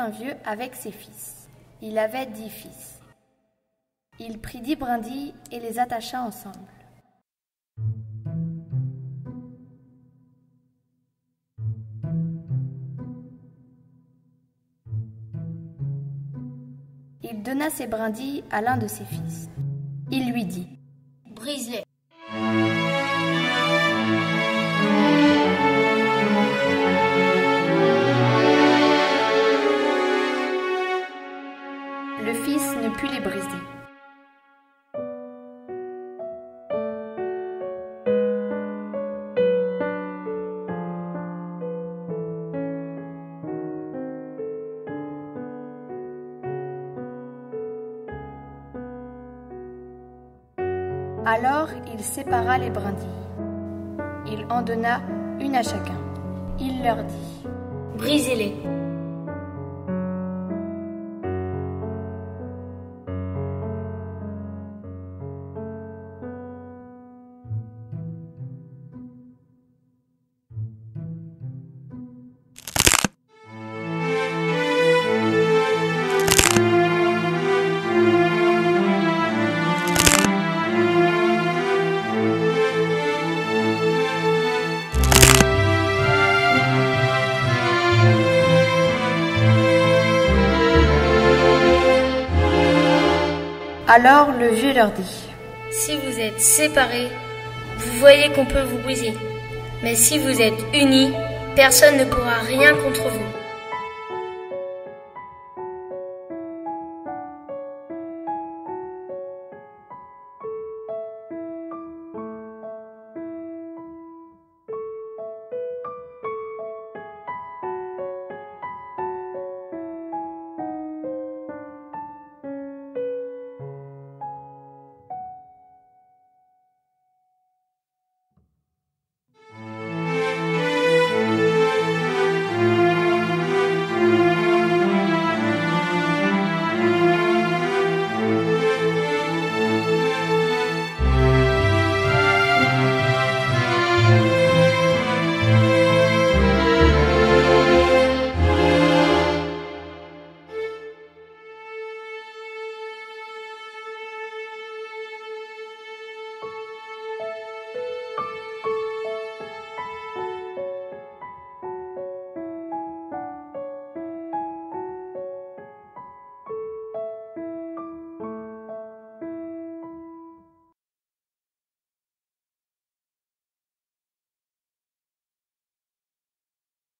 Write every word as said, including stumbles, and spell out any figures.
un vieux avec ses fils. Il avait dix fils. Il prit dix brindilles et les attacha ensemble. Il donna ses brindilles à l'un de ses fils. Il lui dit : « Brise-les. » Le fils ne put les briser. Alors il sépara les brindilles. Il en donna une à chacun. Il leur dit : « Brisez-les. » Alors le vieux leur dit : « Si vous êtes séparés, vous voyez qu'on peut vous briser. Mais si vous êtes unis, personne ne pourra rien contre vous.